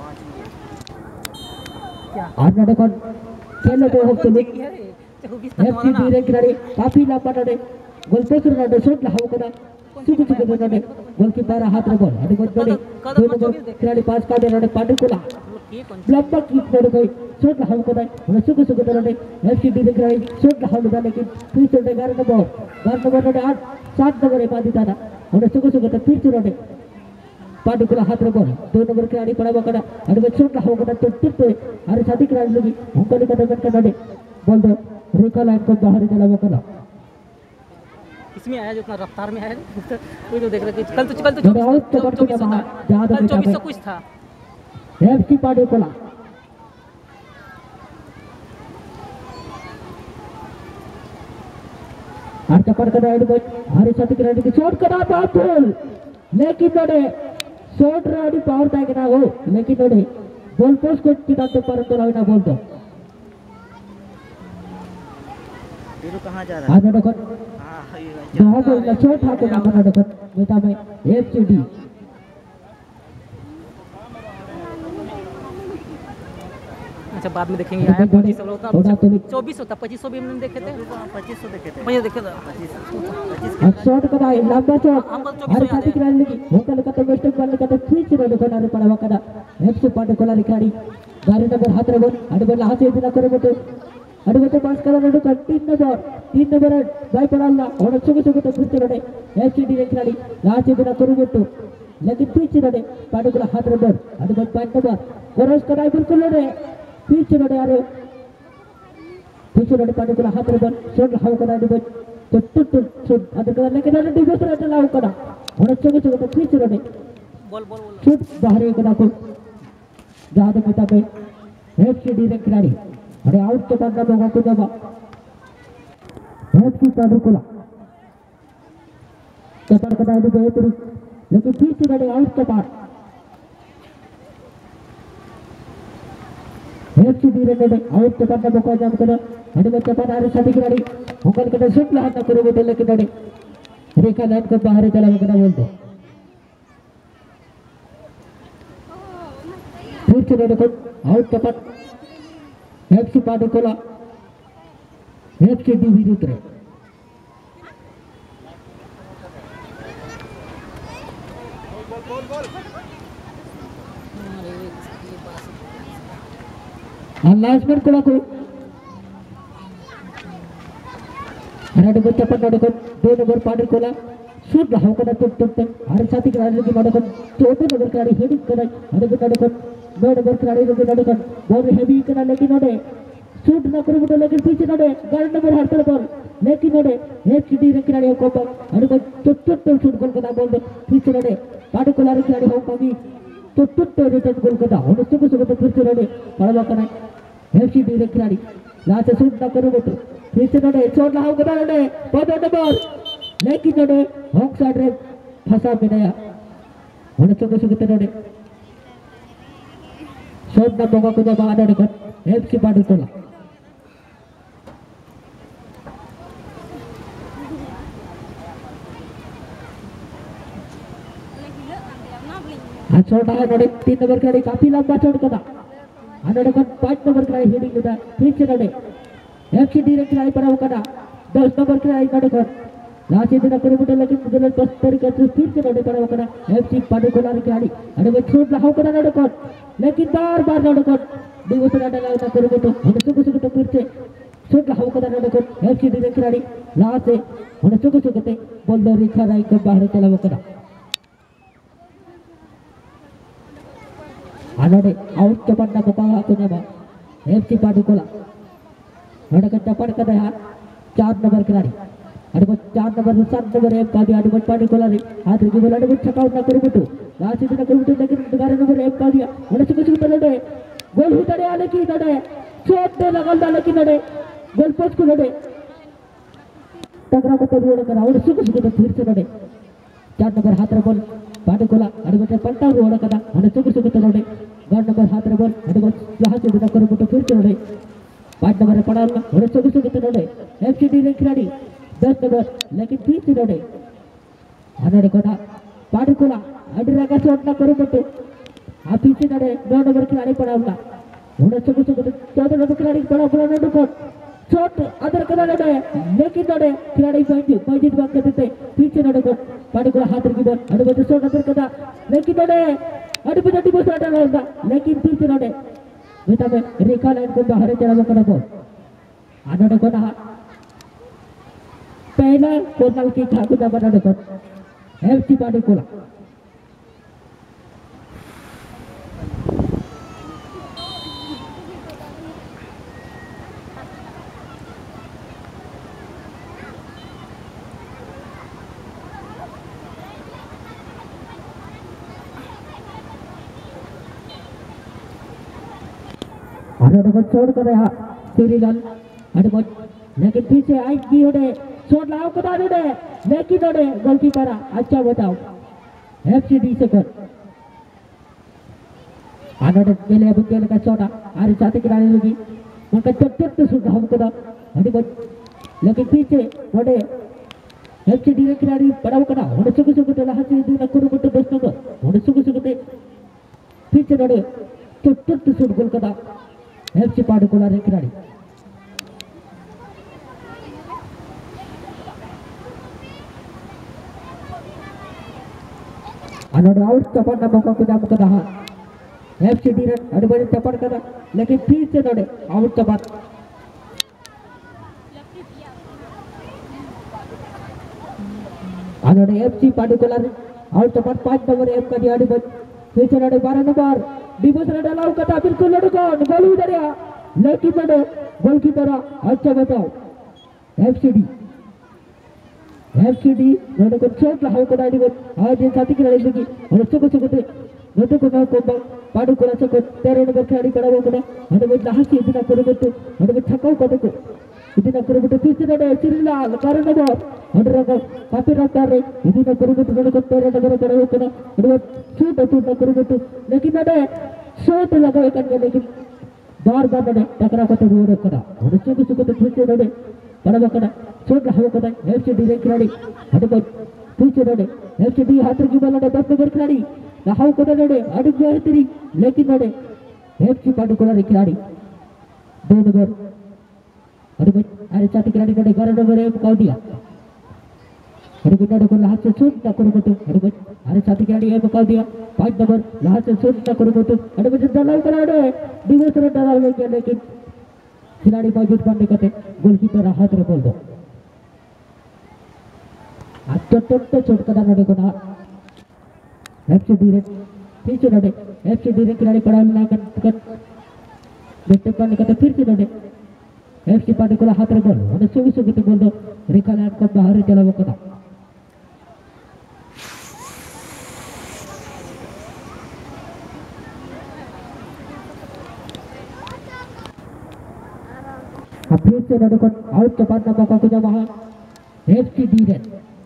आज नडे कौन खेलने तो होते नहीं एफसी डीरे खिलाड़ी काफी लापा नडे गोलपोस्ट नडे शॉट लाओ करा सुबह सुबह नडे गोलकीपर हाथ रे बॉल अड़ी बॉल नडे दो नंबर खिलाड़ी पास का दे नडे पाटे कोला लंबा किक नडे कोई शॉट लाओ करा उन्हें सुबह सुबह नडे एफसी डीरे खिलाड़ी शॉट लाओ करा लेकिन फिर चलते 11 नंबर नडे 7 नंबर पादी था उन्हें सुबह सुबह फिर चलते पाटे कोला हाथ रे बॉल 2 नंबर खिलाड़ी पड़ा बकड़ा अड़ी बॉल शॉट लाओ करा तो टिप अरे साथी खिलाड़ी लगी उनका निकट में नडे बॉल दो रेखा लाइन को बाहर चला बकड़ा इसमें आया जो इतना रफ्तार में आया वही तो देख रहे कल तो 24 कुछ था एफसी पाटे कोला और चपड़ कर राइड बॉय हरी साथी खिलाड़ी की शॉट करा पावरफुल लेकिन नडे शॉट राइड पावर टैग ना हो लेकिन नडे बॉल पोस्ट को टिकाते पर तो ना बोल दो वीरू कहां जा रहा है आज देखो हां ये बोल शॉट हाथ ना बना देखो बेटा में एफसीडी अच्छा बाद में देखेंगे आया 25 होता 24 होता 2500 भी हमने देखे थे 2500 देखे थे मुझे देखे था 25 शॉट करा लंबा शॉट हर साथी खिलाड़ी लगी होटल का तो मिस्टेक करने का तो स्विच रो देखो ना पड़ा वकदा एफसी पाटे कोला खिलाड़ी गाड़ी नंबर हाथ रे बोल अड़ बोल हाथ से इतना करे बेटे अड़ बेटे पास करा नडो 3 नंबर बाय पड़ाला और सुगु सुगु तो फिर चलते एफसी डी खिलाड़ी लास्ट इतना करे बेटे लेकिन पीछे नडे पाटे कोला हाथ रे बोल अड़ बोल 5 नंबर क्रॉस करा बिल्कुल नडे पीछे नडे यार पीछे नडे पाटे कोला हाथ रे बोल शॉट हाउ करा अड़ बोल तो शॉट अद करा लेकिन नडे डिबोस रे लाउ करा और सुगु सुगु तो पीछे नडे बॉल शॉट बाहर करा को जहां पिता पे एफसी डी खिलाड़ी अरे आउट तो करना होगा को जब एफसी पाटे कोला चपड़ करा अड़ बोल तेरी लेकिन पीछे नडे आउट तो पार एफसी डी नडे आउट तो करना मौका जब करा अरे बच्चा पर आरे साथी खिलाड़ी होकर के शॉट ला हाथ करे बेटे लेकिन नडे रेखा लाइन को बाहर चला बकरा बोल दो फिर से नडे को आउट तो पर एफसी पाटे कोला एफसी डी विरुद्ध रे लास्टमेंट कोला को अरे बच्चा पर नडे को 2 नंबर पाटे कोला शूट हाउ करा तो हर साथी खिलाड़ी की नडे को 2 नंबर खिलाड़ी हेडिंग करा अरे नडे को 2 नंबर खिलाड़ी के नडे को बॉल हेवी करा लेकिन नडे शूट न करे बेटे लेकिन पीछे नडे 11 नंबर हाथ रे बॉल लेकिन नडे एफसी डी खिलाड़ी को अरे को तो शूट गोल करा बॉल पीछे नडे पाटे कोला रे खिलाड़ी हो पागी तो रिटर्न गोल करा और सुबह सुबह तो फिर से नडे पड़वा करा एफसी डी खिलाड़ी लास्ट शूट न करे बेटे फिर से नडे शॉट लाओ करा नडे 2 नंबर लेकिन नडे हॉक साइड रे फंसा में नया और सुबह सुबह तो नडे शॉट न मौका को जब आ नडे को एफसी पाटे कोला शॉट आया नडे 3 नंबर खिलाड़ी काफी लंबा शॉट करा नडे को 5 नंबर खिलाड़ी हेडिंग लेता पीछे नडे एफसी डी खिलाड़ी पड़ा करा 10 नंबर खिलाड़ी नडे को लास्ट इतना करे बेटे लेकिन मुझे बस तरीका से फिर से नडे पड़ा करा एफसी पाटे कोला खिलाड़ी अरे वो शॉट लाओ करा नडे को लेकिन बार नडे को डिवोस नडे लाओ ना करे बेटे और सुगु तो फिर से शॉट लाओ करा नडे को एफसी डी खिलाड़ी लास्ट से और सुगु ते बॉल दो रेखा लाइन को बाहर चला करा आने आउट तो पड़ना मौका को जब एफसी पाटे कोला नडे का चपड़ कर रहा 4 नंबर खिलाड़ी अरे वो 4 नंबर 7 नंबर एम का दिया अरे पाटे कोला रे हाथ रे बोला अरे छक्का ना करे बेटू लास्ट इतना करे बेटू लेकिन 11 नंबर एम का दिया और कुछ नडे गोल उतरे आले की नडे शॉट दे लगल डाले की नडे गोल पोस्ट को नडे टकरा को तो रोड करा और सुख तो फिर से नडे 4 नंबर हाथ रे बॉल पाटे कोला अरे बेटे पलटा रोड कदा और सुख तो नडे 2 नंबर हाथ रे बॉल अरे बस यहां से इतना करे बेटू फिर से नडे 5 नंबर पड़ा और सुख तो नडे एफसी डी खिलाड़ी 10 नंबर लेकिन फिर से नडे को पाटे कोला अड्डी रगा शॉट ना करे बेटू Habis itu ada 2 nomor खिलाड़ी पड़ा हुआ उन्हें cukup 14 nomor खिलाड़ी पड़ा हुआ नोडो शॉट अंदर करा है लेकिन नोडे खिलाड़ी पॉइंट बात करते थे पीछे नोडो को पाड़ी को हाथ रखी बॉल अरे बच्चे शॉट अंदर करा लेकिन नोडे अरे बच्चे टीम से डाला होगा लेकिन पीछे नोडे बेटा में रेखा लाइन को बाहर चला वो करा बॉल आनोडो को ना पहला कोर्नर की खाकू दा बना देखो एफसी पाड़ी कोला आनोडो को छोड़ कर रहा सीरीलाल अरे बॉल लेकिन पीछे आई की होने शॉट लाओ को दादू दे लेकिन नोडे गोलकीपर अच्छा बताओ एफसीडी से कर आनोडे पहले अब खेल का शॉट आरे साथी खिलाड़ी लगी उनका चट्टट शॉट हमको दा अरे बॉल लेकिन पीछे नोडे एफसीडी के खिलाड़ी पड़ा करा उन्हें सुगु लहसी दिन कुरुमुट्टु 10 नंबर उन्हें सुगु पीछे नोडे चट्टट शॉट गोल कदा एफसी पाडुकोला रे खिलाड़ी आनोडे आउट चपड़ मौका को जाम कर रहा एफसीडी रन अड़बड़े चपड़ कर लेकिन फिर से नोडे आउट चपड़ आनोडे एफसी पाडुकोला आउट चपड़ 5 नंबर एफ का दिया अड़बड़ फिर से नोडे 12 नंबर डिबोस ने डाला कटा बिल्कुल लड़को गोल उधर आ लेकिन नोडे गोलकीपर अच्छा बताओ एफसीडी नोडे को शॉट लाओ को दादी को आज ये साथी खिलाड़ी लगी और सुगुते नोडे को ना को पाडू को से को 13 नंबर खिलाड़ी पड़ा वो को नोडे को लास्ट इतना करबಟ್ಟು नोडे को छक्का को इतना करबಟ್ಟು पीछे नोडे सिरिलाल कारण नंबर नोडे रो काफी रफ्तार रे इतना करबಟ್ಟು नोडे को 13 नंबर पड़ा वो को नोडे शूट करबಟ್ಟು लेकिन नोडे शॉट लगावे करने लेकिन बार नोडे टकरा को रोड करा नोडे सुगुते पीछे नोडे पड़ा वो करा शॉट लाओ को एफसीडी रे खिलाड़ी अरे बॉल पीछे नोडे एफसीडी हाथ की बॉल नोडे 10 नंबर खिलाड़ी लाओ को नोडे अड़क गया तेरी लेकिन नोडे एफसी पाडुकोला रे खिलाड़ी 2 नंबर अरे बॉल अरे साथी खिलाड़ी नोडे 11 नंबर एक काउ दिया अरे बॉल नोडे को लास्ट से शूट ना करबಟ್ಟು अरे बॉल अरे साथी खिलाड़ी एक काउ दिया 5 नंबर लास्ट से शूट ना करबಟ್ಟು अरे बॉल डाला करा नोडे डिवोस ने डाला लेकिन खिलाड़ी मौजूद करने कहते गोलकीपर हाथ रे बोल दो चट्टट चोट कदा नोडे को ना एफसीडी रे पीछे नोडे एफसीडी रे खिलाड़ी पड़ा ना कर बेटे करने कहते फिर से नोडे एफसी पाडुकोला हाथ रे बोल और सुगु बोल दो रेखा लाइन को बाहर चला वो कदा अब फिर से नोडे को आउट चपाट मौका को जा वहां एफसीडी रे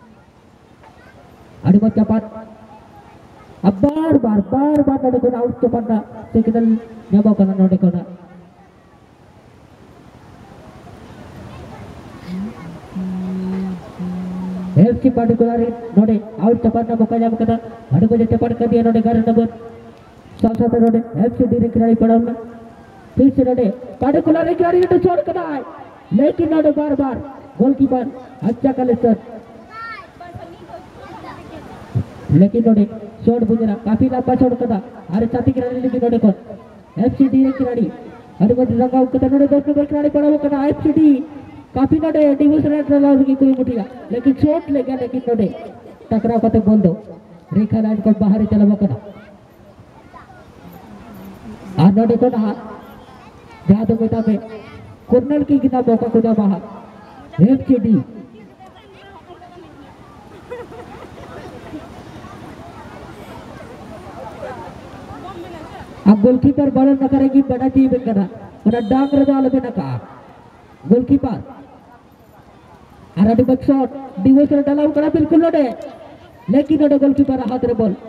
अड़बड़ चपाट अब बार नोडे को आउट चपाट सिग्नल ᱧᱟᱢᱚᱜ ᱠᱟᱱᱟ नोडे को एफसी पाडुकोला रे नोडे आउट चपाट मौका ᱧᱟᱢ कदा अड़बड़ चपाट कर दिया नोडे 11 नंबर साथ नोडे एफसीडी रे खिलाड़ी पड़ा हुआ फिर से नोडे पाडुकोला रे खिलाड़ी ने छोड़ कदा लेकिन नोडे बार गोलकीपर अच्छा कलेक्टर लेकिन नोडे शॉट बुझरा काफी लंबा शॉट कदा अरे साथी खिलाड़ी लेकिन नोडे को एफसीडी रे खिलाड़ी अरे बज लगाओ कदा नोडे 10 नंबर खिलाड़ी पड़ा वो कदा एफसीडी काफी नोडे डिवोस ने डाला की कोई मुठिया लेकिन शॉट ले गया लेकिन नोडे टकराव करते बोल दो रेखा लाइन को बाहर चला वो कदा आ नोडे को ना जादू बेटा में कर्नल की गिना मौका को जा बाहर एफसीडी अब गोलकीपर बॉल न करेगी बड़ा टीम करा बड़ा डांग रदाल में नका गोलकीपर अरे बक शॉट डिवोस ने डाला करा बिल्कुल नोडे लेकिन नोडे गोलकीपर हाथ रे बॉल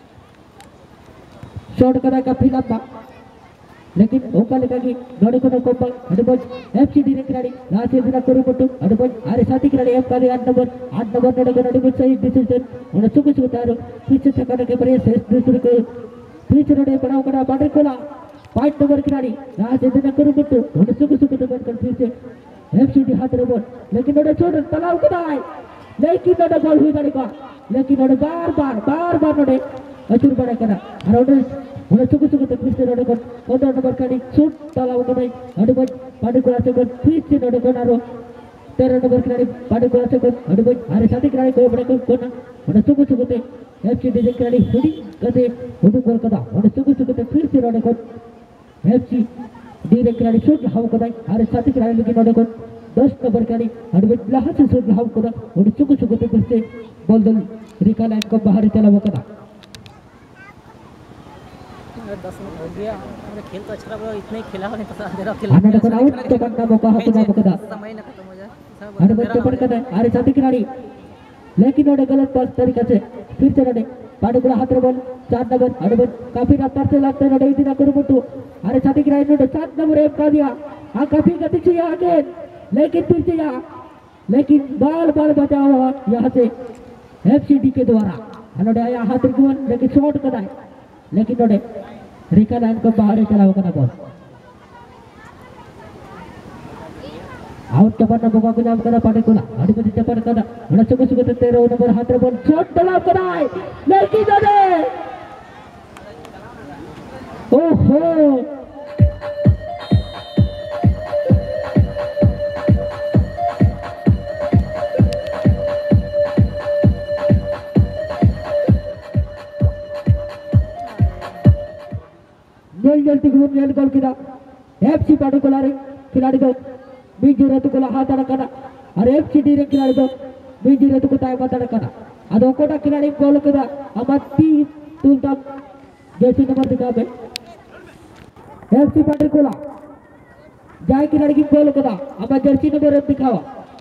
शॉट करा काफी लंबा लेकिन ओका लेकागी नोडे को कोपल अडबज एफसीडी रे खिलाड़ी लास्ट दिन करबಟ್ಟು अडबज अरे साथी खिलाड़ी एफ का 8 नंबर नोडे को नोडे सही डिसीजन उन्हें सुगु सुगुतारो पीछे ठकाने के प्रयास दूसरे को Pitch Rode Panakana Patricola. 5 number खिलाड़ी यहाँ से दिन करो बट्टू उन्हें सुख तो बंद कर फिर से एफसीडी हाथ रे बॉल लेकिन उन्हें छोड़ तलाव को दाए लेकिन उन्हें बॉल हुई गाड़ी का लेकिन उन्हें बार उन्हें अचूर बड़ा करा और उन्हें सुख तो फिर से उन्हें 15 number खिलाड़ी शूट तलाव को दाए अडुबज पार्टिकुलर से बॉल फिर से उन्हें कोनारो 13 number खिलाड़ी पार्टिकुलर से बॉल अडुबज हरे साथी खिलाड़ी को बड़े को कोना उन्हें सुख ते एफसीडी खिलाड़ी हुडी कदे हुडू गोल कदा उन्हें सुख ते फिर से उन्हें FC dire खिलाड़ी शूट हाउ कदाई हरे साथी खिलाड़ी लेकिन उन्हें को 10 नंबर खिलाड़ी हडवे लहा से शूट हाउ कदा उन्हें चुक ते फिर से बॉल दल रिका लाइन को बाहर चला वो कदा 10 मिनट हो गया अरे खेल तो अच्छा रहा इतना ही खेला नहीं पता दे रहा खेल को आउट तो बनना मौका हाथ ना कदा समय ना खत्म हो जाए हडवे तो पड़ कदा हरे साथी खिलाड़ी लेकिन उन्हें गलत पास तरीका से फिर से उन्हें पार्टिकुलर हाथ रे बॉल 4 नंबर हडवे काफी रफ्तार से लगते हैं इतना करो बट्टू अरे साथी खिलाड़ी ने 7 नंबर एक कर दिया हाँ काफी गति से आगे लेकिन फिर से यहाँ लेकिन बाल बचा हुआ यहाँ से एफसीडी के द्वारा उन्होंने आया हाथ रिगुवन लेकिन शॉट कराए लेकिन उन्होंने रिका लाइन को बाहर चला होगा बॉल आउट चपन मौका को नाम करा पार्टिकुलर अडिपति चपन करा उन्हें सुख 13 नंबर हाथ रे बॉल शॉट तलाव कराए लेकिन उन्होंने ओहो जल्दी गोल किया एफसी पार्टिकुलर खिलाड़ी को बीजी रतुकुला हाथ अडकना और एफसीडी खिलाड़ी को बीजी रतुकुता हाथ अडकना अदोकोटा खिलाड़ी गोल किया अमती तुलता जैसी नंबर दिखावे एफसी पार्टिकुलर जाए खिलाड़ी की गोल किया अब जर्सी नंबर दिखावा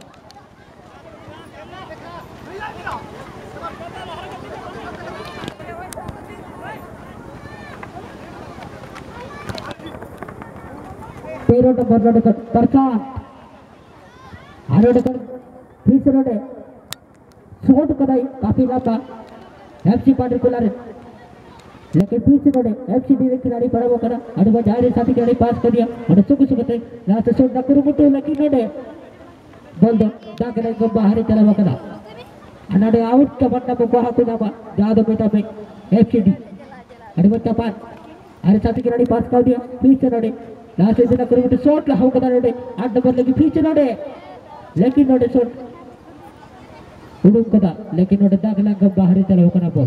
पेरो नंबर लड़कर प्रशांत आरोडकर फिर से रोडे शॉट कराई काफी लंबा एफसी पार्टिकुलर लेकिन फिर से रोडे एफसीडी खिलाड़ी पड़ा वो करा अडवा जारे साथी खिलाड़ी पास कर दिया और सुखते लास्ट शॉट ना करू मुट्टू लेकिन रोडे बॉल दो दाखले को बाहर चला वो करा अनाडे आउट का बन्ना को हाकु ना जादो बेटा पे एफसीडी अडवा चपान अरे साथी खिलाड़ी पास कर दिया फिर से रोडे लास्ट दिन करू शॉट ला होगा नोडे 8 नंबर लेकिन पीछे नोडे लेकिन नोडे शॉट उड़ूम कदा लेकिन नोडे दाखला का बाहर चला होगा बॉल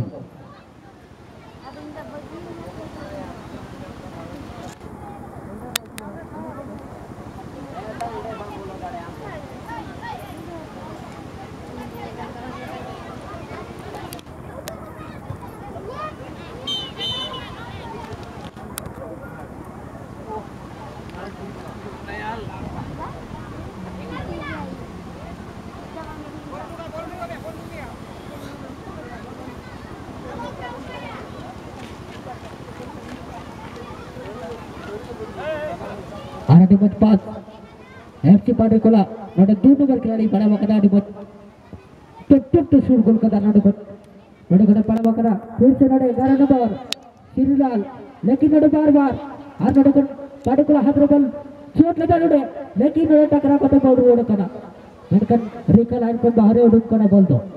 डिबत पास एफसी पार्टिकुलर नोडे 2 नंबर खिलाड़ी बड़ा बकरा डिबत टट शूट गोल कदा नोडे बड़ा बकरा फिर से नोडे 11 नंबर श्रीलाल लेकिन नोडे बार और नोडे पार्टिकुलर हाथ रे बॉल शॉट लगा नोडे लेकिन नोडे टकरा को बॉल रोड कना मेनकन रिका लाइन को बाहर उड़ूम कना बॉल दो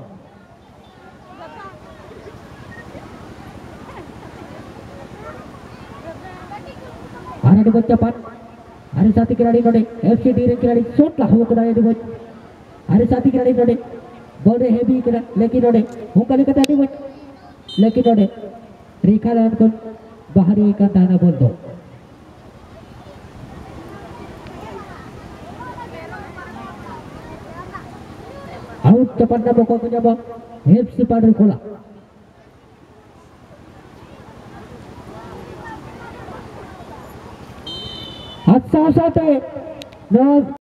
आने बच्चा पान अरे साथी खिलाड़ी नोडे एफसीडी खिलाड़ी शॉट ला हो कदा डिबो अरे साथी खिलाड़ी नोडे बॉल रे हेवी करा लेकिन नोडे होकली कदा डिबो लेकिन नोडे रेखा लाइन को बाहरी का दाना बॉल दो आउट चपन्ना मौका को जब एफसी पार्टिकुलर अच्छा साथ है